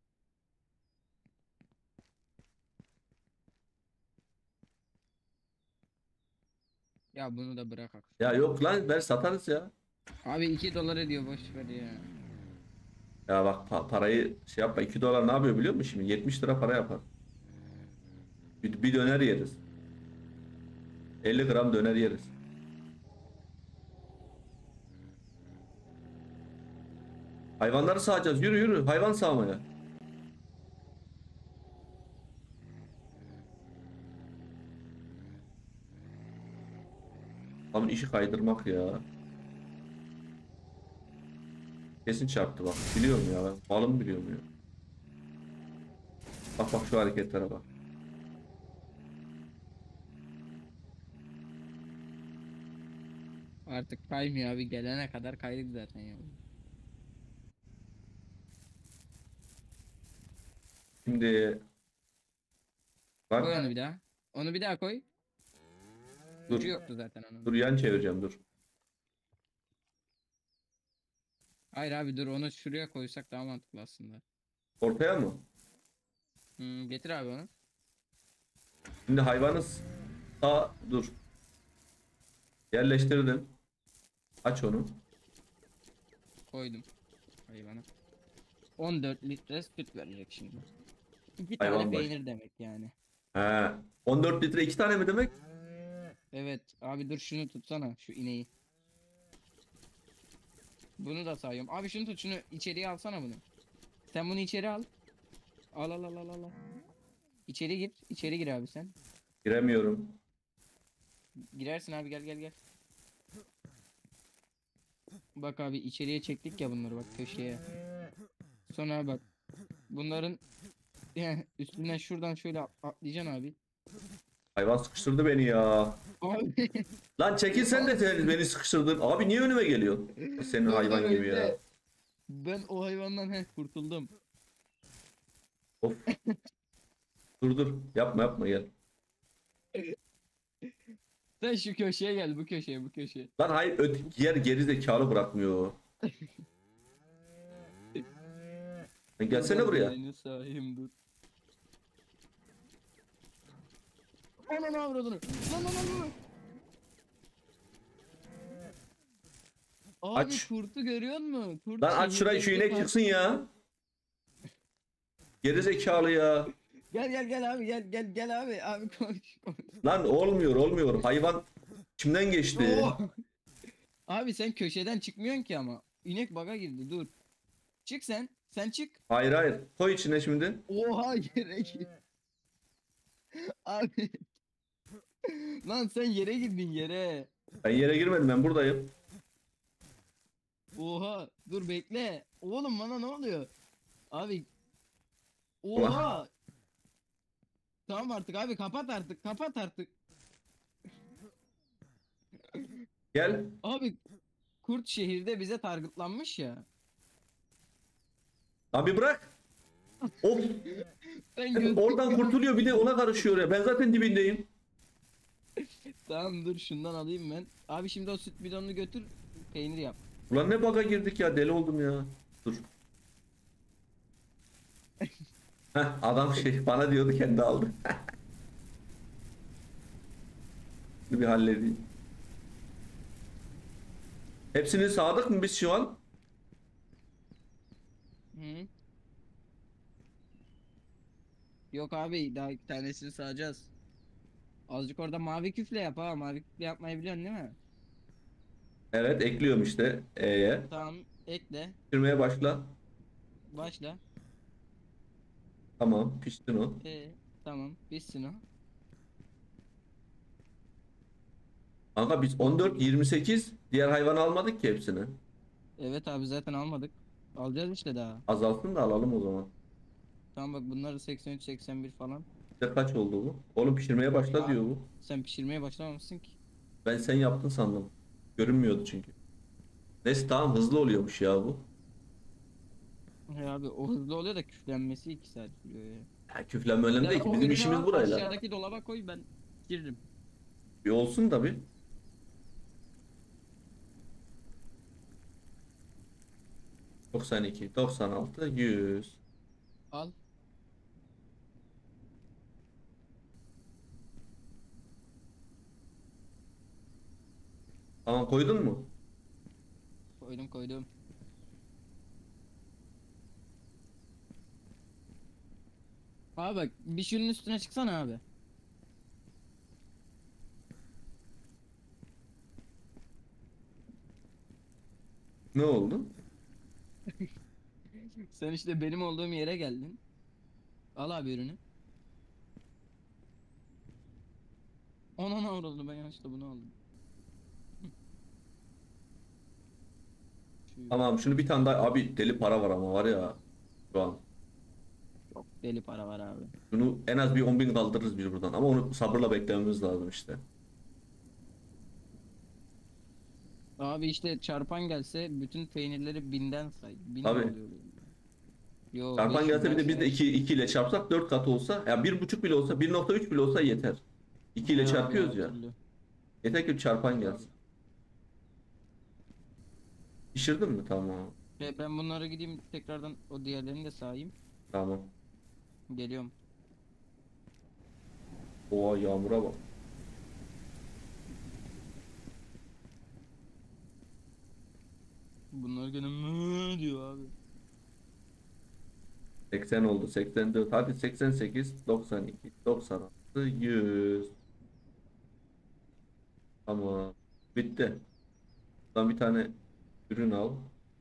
S2: Ya bunu da bırak artık.
S1: Ya yok lan, ver satarız ya.
S2: Abi 2 dolar ediyor, boş ver ya.
S1: Ya bak, parayı şey yapma, 2 dolar ne yapıyor biliyor musun şimdi? 70 lira para yapar. Bir döner yeriz. 50 gram döner yeriz. Hayvanları sağacağız. Yürü yürü. Hayvan sağmaya. Adamın işi kaydırmak ya. Kesin çarptı bak. Biliyorum ya ben. Malım biliyorum ya. Bak bak şu hareketlere bak.
S2: Artık kaymıyor abi, gelene kadar kaydık zaten ya.
S1: Şimdi
S2: Koy
S1: bak
S2: onu bir daha. Onu bir daha koy.
S1: dur.
S2: Ucu yoktu zaten onun.
S1: Dur yan çevireceğim dur.
S2: Hayır abi dur, onu şuraya koysak daha mantıklı aslında.
S1: Ortaya mı?
S2: Getir abi onu.
S1: Şimdi hayvanı sağ dur. Yerleştirdim. Aç onu.
S2: Koydum hayvana. 14 litre süt verecek şimdi. 2
S1: Hayvan
S2: tane
S1: başı.
S2: peynir demek yani.
S1: He. 14 litre 2 tane mi demek?
S2: Evet abi dur, şunu tutsana şu ineği. Bunu da sayıyorum. Abi şunu tut, şunu içeriye alsana bunu. Sen bunu içeri al. Al al al al al. İçeri gir. İçeri gir abi sen.
S1: Giremiyorum.
S2: Girersin abi, gel gel gel. Bak abi içeriye çektik ya bunları, bak köşeye. Sonra bak. Bunların üstünden şuradan şöyle atlayacaksın abi.
S1: Hayvan sıkıştırdı beni ya.
S2: Abi.
S1: Lan çekil sen de beni sıkıştırdın. Abi niye önüme geliyor? Senin
S2: Dur,
S1: hayvan
S2: dur,
S1: gibi ya.
S2: bekle. Ben o hayvandan kurtuldum.
S1: Of. Dur dur. Yapma yapma gel.
S2: Sen şu köşeye gel, bu köşeye, bu köşeye.
S1: Lan hayır öteki yer geri zekalı bırakmıyor. Lan gelsene buraya.
S2: Beni sahim dur. Ananı avradını. Lan lan lan lan. Abi
S1: Aç.
S2: kurtu görüyor musun? Kurt
S1: Lan aç şurayı şu
S2: şehirdeki
S1: inek çıksın ya. Geri zekalı ya.
S2: Gel gel gel abi, gel gel gel abi. Abi konuş konuş.
S1: Lan olmuyor. Hayvan içimden geçti.
S2: Oo. Abi sen köşeden çıkmıyorsun ki ama. İnek baga girdi, dur. Çık sen. Sen çık.
S1: Hayır. Koy içine şimdi.
S2: Oha, yere gir. Abi. Lan sen yere girdin, yere.
S1: Ben yere girmedim ben buradayım.
S2: Oha. Dur bekle. Oğlum bana ne oluyor? Abi. Oha. Tamam artık abi, kapat artık, kapat artık.
S1: Gel.
S2: Abi kurt şehirde bize targetlanmış ya.
S1: Lan bir bırak. Of.
S2: Ben göz...
S1: Oradan kurtuluyor bir de ona karışıyor ya. Ben zaten dibindeyim.
S2: Tamam dur, şundan alayım ben. Abi şimdi o süt bidonunu götür, peynir yap.
S1: Ulan ne baga girdik ya deli oldum ya. Dur. Heh, adam şey bana diyordu kendi aldı. Şunu bir halledeyim. Hepsini sağdık mı biz şu an?
S2: Hı. Yok abi, daha iki tanesini sağacağız. Azıcık orada mavi küfle yap ha. Mavi küfle yapmayı biliyorsun değil mi?
S1: Evet ekliyorum işte E'ye.
S2: Tamam, ekle.
S1: Pişirmeye başla.
S2: Başla.
S1: Tamam piştin o.
S2: Tamam, bitsin o.
S1: Kanka biz 14, 28 diğer hayvanı almadık ki hepsini.
S2: Evet abi, zaten almadık. Alacağız işte daha.
S1: Azalsın da alalım o zaman.
S2: Tamam bak, bunları 83 81 falan.
S1: İşte kaç oldu bu? Oğlum pişirmeye başla
S2: Aa,
S1: diyor bu.
S2: sen pişirmeye başlamamışsın ki.
S1: Ben sen yaptın sandım. Görünmüyordu çünkü. Neyse tamam hızlı oluyormuş ya bu.
S2: He abi, o hızlı oluyor da küflenmesi 2 saat sürüyor ya.
S1: Ya küflenme önemli değil ki
S2: O
S1: bizim
S2: ürünü
S1: işimiz
S2: al,
S1: burayla.
S2: aşağıdaki dolaba koy, ben pişiririm.
S1: Bir olsun da bir. ...92, 96, 100.
S2: Al.
S1: Tamam koydun mu?
S2: Koydum koydum. Abi bak, bir şunun üstüne çıksana abi.
S1: Ne oldu?
S2: Sen işte benim olduğum yere geldin. Al abi ürünü. Ona ne oldu, ben yanlışlıkla bunu aldım. Şu
S1: Tamam şunu bir tane daha abi deli para var ama var ya şu an.
S2: çok deli para var abi.
S1: Şunu en az bir 10.000 kaldırırız bir buradan ama onu sabırla beklememiz lazım işte.
S2: Abi işte çarpan gelse bütün peynirleri binden say. Bin
S1: Tabii.
S2: oluyor. Yo
S1: Çarpan gelse bir
S2: 500'den
S1: de biz de
S2: say.
S1: 2 ile çarpsak 4 katı olsa ya 1,5 bile olsa 1,3 bile olsa yeter. 2 ile
S2: He abi
S1: çarpıyoruz
S2: her
S1: ya.
S2: türlü.
S1: Yeter ki bir çarpan
S2: Tabii abi.
S1: gelsin. Pişirdin mi? Tamam.
S2: Ben bunlara gideyim tekrardan o diğerlerini de sayayım.
S1: Tamam.
S2: Geliyorum.
S1: Oha yağmura bak.
S2: Bunlar gene mı diyor abi.
S1: 80 oldu. 84. Hadi 88, 92, 96, 100. Tamam. Bitti. Buradan bir tane ürün al.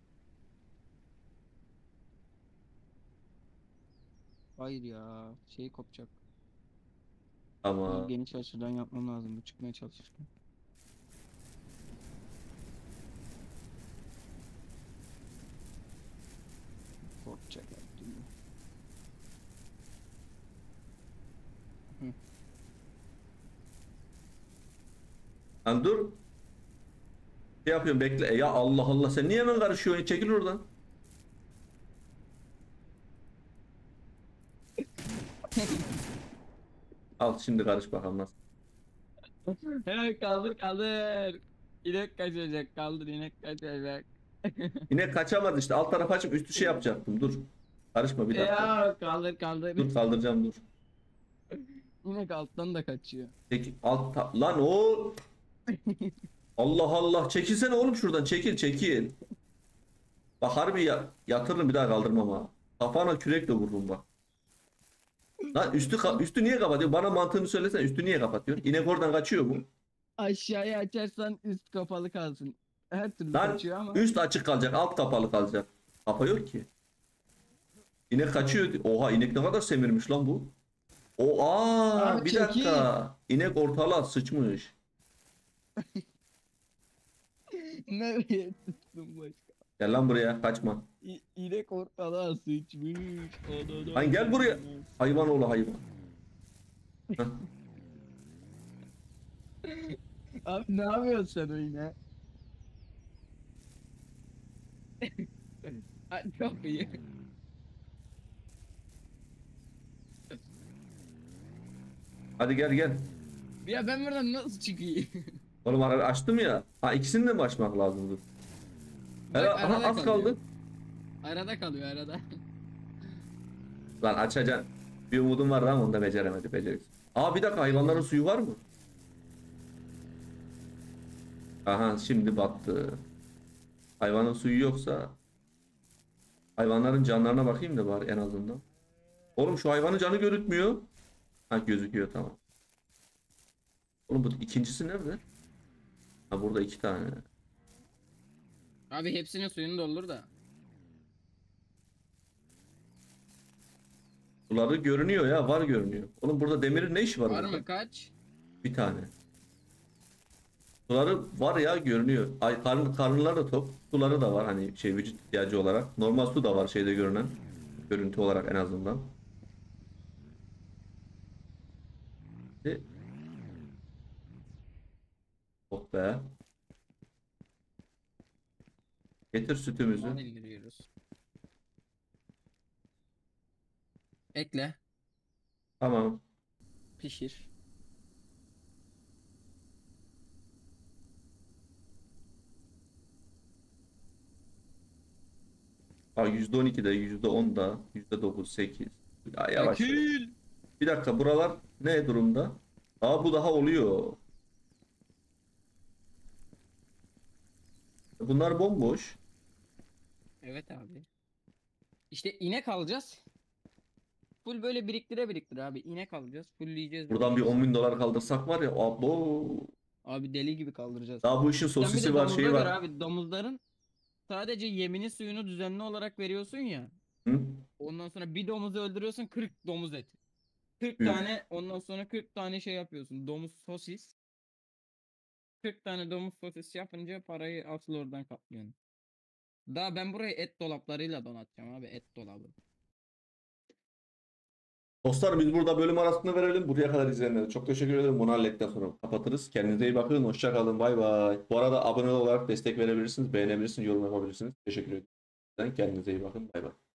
S2: Hayır ya. Şey kopacak. Bunu
S1: Tamam.
S2: geniş açıdan yapmam lazım. Bu çıkmaya çalışırken. Kopacak her türlü. Hı.
S1: Lan dur. Şey yapıyorum bekle. Ya Allah Allah sen niye hemen karışıyorsun? Çekil oradan. Al şimdi karış bakalım nasıl.
S2: Hemen kaldır kaldır. İnek kaçacak kaldır inek kaçacak.
S1: Yine kaçamaz işte. Alt tarafı açıp üstü şey yapacaktım. Dur. Karışma bir dakika.
S2: Ya kaldır kaldır.
S1: Dur kaldıracağım dur.
S2: İnek alttan da kaçıyor.
S1: Çekil. Lan o. Allah Allah. Çekilsene oğlum şuradan. Çekil çekil. Bak harbi yatırırım bir daha kaldırmam ha. Kafana kürekle vururum bak. Lan üstü niye kapatıyor? Bana mantığını söylesene. Üstü niye kapatıyor? İnek oradan kaçıyor mu?
S2: Aşağıya açarsan üst kapalı kalsın. Her türlü
S1: Lan
S2: kaçıyor ama.
S1: üst açık kalacak. Alt kapalı kalacak. Kafa yok ki. İnek kaçıyor. Oha inek ne kadar semirmiş lan bu.
S2: Abi
S1: Bir
S2: çekil.
S1: dakika. İnek ortalığa sıçmış.
S2: Nereye tuttun başka?
S1: Gel lan buraya kaçma.
S2: İnek ortalığa sıçmış.
S1: Lan gel buraya. Hayvan oğlu hayvan. Heh.
S2: Abi ne yapıyorsun sen o yine? Hadi çok iyi.
S1: Hadi gel gel.
S2: Ya ben buradan nasıl çıkayım?
S1: Oğlum açtım ya. Ha ikisini de mi açmak lazımdı?
S2: Bak
S1: Aha,
S2: arada
S1: az
S2: kalıyor.
S1: kaldı.
S2: Arada kalıyor arada.
S1: Lan açacaksın. Bir umudum var ama onu da beceremedi. Beceriksiz. Bir dakika hayvanların suyu var mı? Aha şimdi battı. Hayvanın suyu yoksa hayvanların canlarına bakayım da bari en azından. Oğlum şu hayvanın canı görünmüyor. Ha gözüküyor tamam. Oğlum bu ikincisi nerede? Ha burada 2 tane.
S2: Abi hepsinin suyunu doldur da.
S1: Suları görünüyor ya var görünüyor. Oğlum burada demirin ne işi var
S2: Var
S1: burada?
S2: mı kaç?
S1: Bir tane. Suları var ya görünüyor. Ay karnılar da tok. Suları da var hani şey vücut ihtiyacı olarak. Normal su da var şeyde görünen. Görüntü olarak en azından. E, oh be. Getir sütümüzü.
S2: Bildiriyoruz. Ekle.
S1: Tamam.
S2: Pişir.
S1: %12'de, %10'da, %9, 8. Ya yavaş yavaş.
S2: Akül.
S1: Bir dakika buralar ne durumda? Bu daha oluyor. Bunlar bomboş.
S2: Evet abi. İşte inek alacağız. Full böyle biriktire biriktire abi. İnek alacağız. Fullleyeceğiz
S1: Buradan bir
S2: böyle.
S1: 10 bin dolar kaldırsak var ya. Abo.
S2: Abi deli gibi kaldıracağız.
S1: Daha bu işin
S2: Sen bir
S1: sosisi
S2: de
S1: var
S2: domuza
S1: şeyi
S2: göre
S1: var.
S2: abi. Domuzların sadece yemini suyunu düzenli olarak veriyorsun ya.
S1: Hı?
S2: Ondan sonra bir domuzu öldürüyorsun 40 domuz eti. 40
S1: Üf.
S2: tane ondan sonra 40 tane şey yapıyorsun. Domuz sosis. 40 tane domuz sosis yapınca parayı asıl oradan kaplıyorsun. Daha ben burayı et dolaplarıyla donatacağım abi et dolabı.
S1: Dostlar biz burada bölüm arasında verelim. Buraya kadar izleyenlere çok teşekkür ederim. Bunu hallettikten sonra kapatırız. Kendinize iyi bakın. Hoşça kalın. Bay bay. Bu arada abone olarak destek verebilirsiniz. Beğenebilirsiniz. Yorum yapabilirsiniz. Teşekkür ederim. Kendinize iyi bakın. Bay bay.